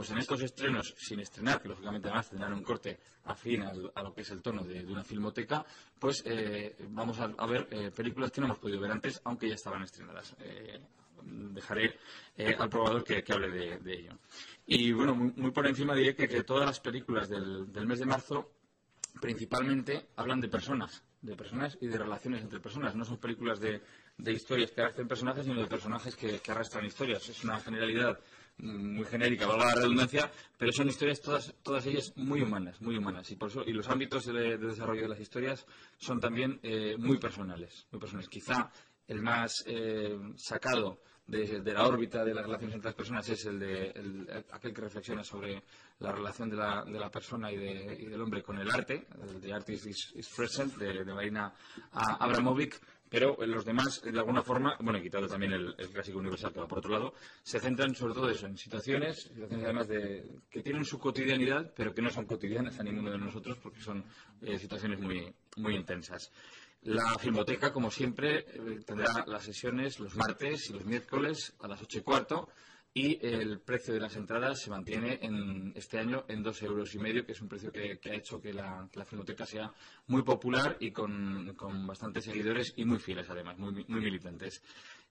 pues en estos estrenos, sin estrenar, que lógicamente además tendrán un corte afín a lo que es el tono de una filmoteca, pues vamos a ver películas que no hemos podido ver antes, aunque ya estaban estrenadas. Dejaré al probador que hable de ello. Y bueno, muy por encima diré que todas las películas del mes de marzo principalmente hablan de personas y de relaciones entre personas. No son películas de historias que arrastran personajes, sino de personajes que arrastran historias. Es una generalidad muy genérica, valga la redundancia, pero son historias todas ellas muy humanas, muy humanas. Y por eso, y los ámbitos de desarrollo de las historias son también muy personales, muy personales. Quizá el más sacado de la órbita de las relaciones entre las personas es aquel que reflexiona sobre la relación de la persona y del hombre con el arte, el de Artist is Present, de Marina Abramovic, pero los demás, de alguna forma, bueno, he quitado también el clásico universal que va por otro lado, se centran sobre todo eso, en situaciones además que tienen su cotidianidad, pero que no son cotidianas a ninguno de nosotros porque son situaciones muy, muy intensas. La Filmoteca, como siempre, tendrá las sesiones los martes y los miércoles a las 8:15 y el precio de las entradas se mantiene este año en 2,5 €, que es un precio que ha hecho que la Filmoteca sea muy popular y con bastantes seguidores y muy fieles, además, muy, muy militantes.